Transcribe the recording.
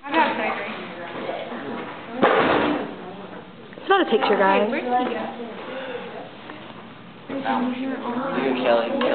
I got surgery. It's not a picture, guys. Where'd he go? You, Kelly.